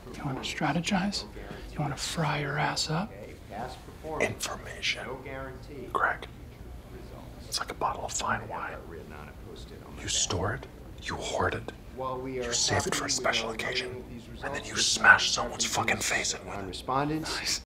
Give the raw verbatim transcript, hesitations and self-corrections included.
You want to strategize? You want to fry your ass up? Information. Greg, it's like a bottle of fine wine. You store it, you hoard it, you save it for a special occasion, and then you smash someone's fucking face in with it. Nice.